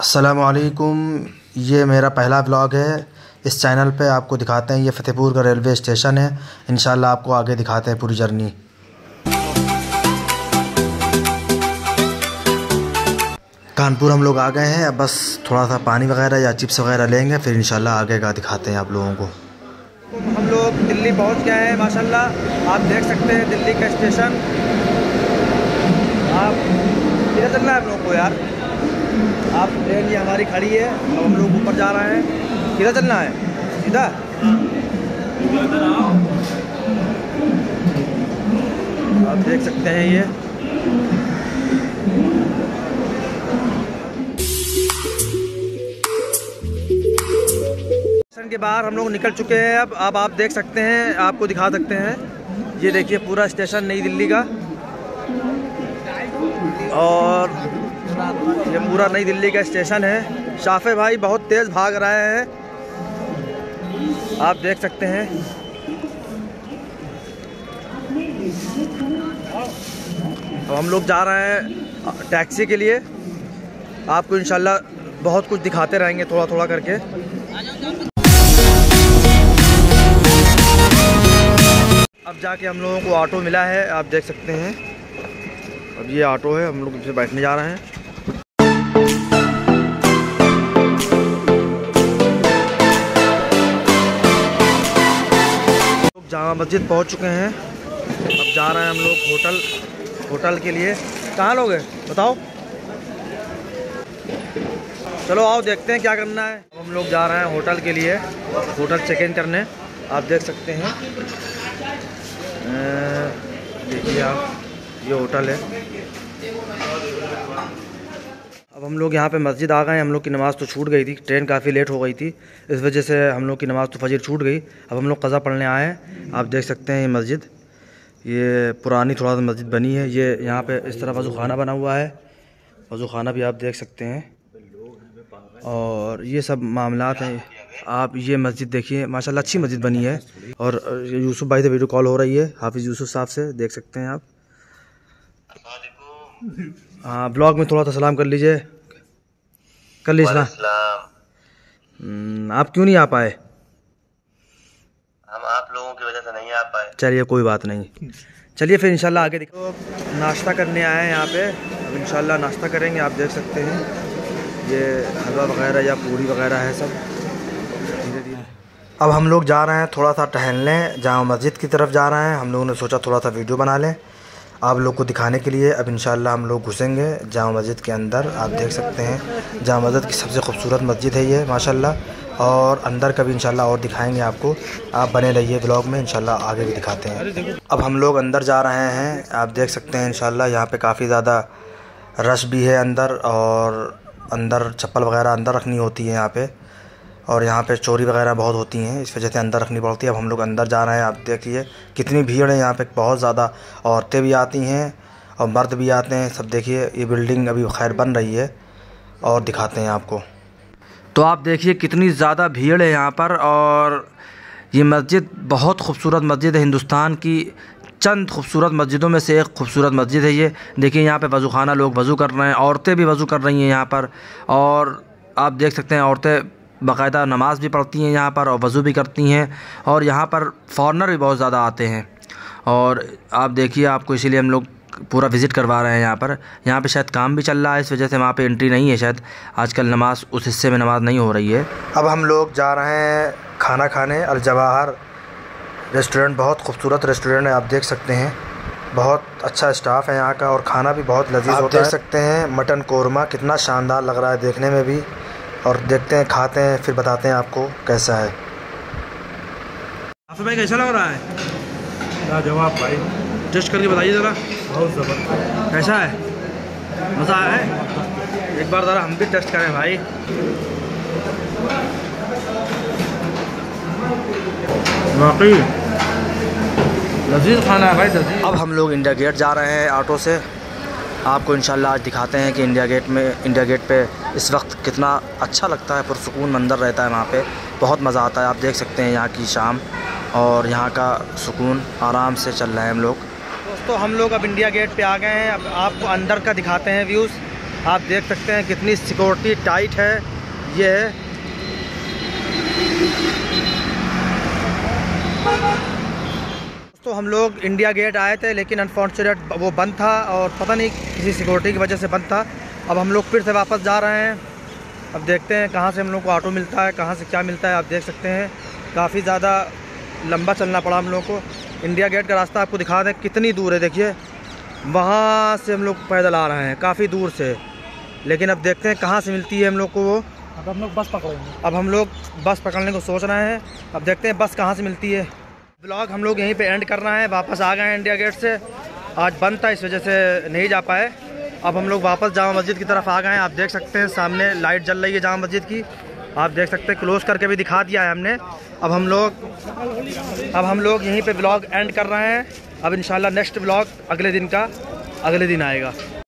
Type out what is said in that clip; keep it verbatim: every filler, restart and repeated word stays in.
अस्सलामुअलैकुम। ये मेरा पहला व्लॉग है इस चैनल पे। आपको दिखाते हैं ये फ़तेहपुर का रेलवे स्टेशन है। इंशाल्लाह आपको आगे दिखाते हैं पूरी जर्नी। कानपुर हम लोग आ गए हैं। अब बस थोड़ा सा पानी वगैरह या चिप्स वगैरह लेंगे, फिर इंशाल्लाह आगे का दिखाते हैं आप लोगों को। हम लोग दिल्ली पहुंच गए हैं माशाल्लाह। आप देख सकते हैं दिल्ली का स्टेशन। आप किधर चलना है आप लोगों को यार? आप ट्रेन ये हमारी खड़ी है, अब हम लोग ऊपर जा रहे हैं। किधर चलना है? सीधा आप देख सकते हैं ये स्टेशन के बाहर हम लोग निकल चुके हैं। अब अब आप देख सकते हैं, आपको दिखा सकते हैं। ये देखिए पूरा स्टेशन नई दिल्ली का, और ये पूरा नई दिल्ली का स्टेशन है। शाफे भाई बहुत तेज़ भाग रहे हैं, आप देख सकते हैं। तो हम लोग जा रहे हैं टैक्सी के लिए। आपको इंशाल्लाह बहुत कुछ दिखाते रहेंगे थोड़ा थोड़ा करके। अब जाके हम लोगों को ऑटो मिला है, आप देख सकते हैं। अब ये ऑटो है, हम लोग इससे बैठने जा रहे हैं। जामा मस्जिद पहुंच चुके हैं। अब जा रहे हैं हम लोग होटल होटल के लिए। कहाँ लोग हैं बताओ? चलो आओ देखते हैं क्या करना है। अब हम लोग जा रहे हैं होटल के लिए, होटल चेक इन करने। आप देख सकते हैं, देखिए आप, ये होटल है। अब हम लोग यहाँ पे मस्जिद आ गए हैं। हम लोग की नमाज़ तो छूट गई थी, ट्रेन काफ़ी लेट हो गई थी, इस वजह से हम लोग की नमाज़ तो फजर छूट गई। अब हम लोग क़ज़ा पढ़ने आए हैं। आप देख सकते हैं ये मस्जिद, ये पुरानी थोड़ा सा मस्जिद बनी है। ये यहाँ पे इस तरह वज़ू खाना बना हुआ है, वज़ू खाना भी आप देख सकते हैं। और ये सब मामलात हैं। आप ये मस्जिद देखिए, माशाल्लाह अच्छी मस्जिद बनी है। और यूसुफ भाई से वीडियो कॉल हो रही है, हाफिज़ यूसुफ साहब से, देख सकते हैं आप। हाँ, ब्लॉग में थोड़ा सा सलाम कर लीजिए, कर लीजिए सलाम। आप क्यों नहीं आ पाए? हम आप लोगों की वजह से नहीं आ पाए। चलिए कोई बात नहीं, चलिए फिर इंशाल्लाह आगे देखो। नाश्ता करने आए हैं यहाँ पे, अब इंशाल्लाह नाश्ता करेंगे। आप देख सकते हैं ये हलवा वगैरह या पूरी वगैरह है सब धीरे धीरे। अब हम लोग जा रहे हैं थोड़ा सा टहलने, जामा मस्जिद की तरफ जा रहे हैं। हम लोगों ने सोचा थोड़ा सा वीडियो बना लें आप लोग को दिखाने के लिए। अब इंशाल्लाह हम लोग घुसेंगे जामा मस्जिद के अंदर। आप देख सकते हैं जामा मस्जिद की सबसे खूबसूरत मस्जिद है ये माशाल्लाह। और अंदर का भी इंशाल्लाह और दिखाएंगे आपको। आप बने रहिए ब्लॉग में, इंशाल्लाह आगे भी दिखाते हैं। अब हम लोग अंदर जा रहे हैं। आप देख सकते हैं इंशाल्लाह यहाँ पे काफ़ी ज़्यादा रश भी है अंदर, और अंदर चप्पल वगैरह अंदर रखनी होती है यहाँ पे, और यहाँ पे चोरी वगैरह बहुत होती हैं, इस वजह से अंदर रखनी पड़ती है। अब हम लोग अंदर जा रहे हैं। आप देखिए कितनी भीड़ है यहाँ पे, बहुत ज़्यादा औरतें भी आती हैं और मर्द भी आते हैं सब। देखिए ये बिल्डिंग अभी खैर बन रही है, और दिखाते हैं आपको। तो आप देखिए कितनी ज़्यादा भीड़ है यहाँ पर। और ये मस्जिद बहुत खूबसूरत मस्जिद है, हिंदुस्तान की चंद खूबसूरत मस्जिदों में से एक खूबसूरत मस्जिद है ये। देखिए यहाँ पे वज़ू खाना, लोग वज़ू कर रहे हैं, औरतें भी वज़ू कर रही हैं यहाँ पर। और आप देख सकते हैं औरतें बाकायदा नमाज़ भी पढ़ती हैं यहाँ पर और वज़ू भी करती हैं। और यहाँ पर फ़ॉरेनर भी बहुत ज़्यादा आते हैं। और आप देखिए, आपको इसीलिए हम लोग पूरा विज़िट करवा रहे हैं यहाँ पर। यहाँ पे शायद काम भी चल रहा है, इस वजह से वहाँ पे एंट्री नहीं है शायद। आजकल नमाज़ उस हिस्से में नमाज़ नहीं हो रही है। अब हम लोग जा रहे हैं खाना खाने। अल जवाहर रेस्टोरेंट बहुत खूबसूरत रेस्टोरेंट है, आप देख सकते हैं। बहुत अच्छा स्टाफ है यहाँ का, और खाना भी बहुत लजीज होता है। देख सकते हैं मटन कोरमा कितना शानदार लग रहा है देखने में भी। और देखते हैं, खाते हैं, फिर बताते हैं आपको कैसा है। आपसे भाई कैसा लग रहा है? लाजवाब भाई, टेस्ट करके बताइए ज़रा, बहुत ज़बरदस्त। कैसा है? मज़ा आया है? एक बार ज़रा हम भी टेस्ट करें भाई। वाकई लजीज खाना है भाई, लजीज। अब हम लोग इंडिया गेट जा रहे हैं ऑटो से। आपको इंशाल्लाह आज दिखाते हैं कि इंडिया गेट में इंडिया गेट पे इस वक्त कितना अच्छा लगता है, पुरसुकून मंजर रहता है वहाँ पे, बहुत मज़ा आता है। आप देख सकते हैं यहाँ की शाम और यहाँ का सुकून, आराम से चल रहे हैं हम लोग। दोस्तों हम लोग अब इंडिया गेट पे आ गए हैं। अब आपको अंदर का दिखाते हैं व्यूज़। आप देख सकते हैं कितनी सिक्योरिटी टाइट है। ये है तो हम लोग इंडिया गेट आए थे, लेकिन अनफॉर्चुनेट वो बंद था और पता नहीं किसी सिक्योरिटी की वजह से बंद था। अब हम लोग फिर से वापस जा रहे हैं। अब देखते हैं कहाँ से हम लोग को ऑटो मिलता है, कहाँ से क्या मिलता है। आप देख सकते हैं काफ़ी ज़्यादा लंबा चलना पड़ा हम लोग को। इंडिया गेट का रास्ता आपको दिखा दें कितनी दूर है, देखिए वहाँ से हम लोग पैदल आ रहे हैं काफ़ी दूर से। लेकिन अब देखते हैं कहाँ से मिलती है हम लोग को वो। अब हम लोग बस पकड़ेंगे। अब हम लोग बस पकड़ने को सोच रहे हैं। अब देखते हैं बस कहाँ से मिलती है। ब्लॉग हम लोग यहीं पे एंड करना है। वापस आ गए हैं इंडिया गेट से, आज बंद था इस वजह से नहीं जा पाए। अब हम लोग वापस जामा मस्जिद की तरफ आ गए हैं। आप देख सकते हैं सामने लाइट जल रही है जामा मस्जिद की। आप देख सकते हैं क्लोज करके भी दिखा दिया है हमने। अब हम लोग अब हम लोग यहीं पे ब्लॉग एंड कर रहे हैं। अब इंशाल्लाह नेक्स्ट ब्लॉग अगले दिन का अगले दिन आएगा।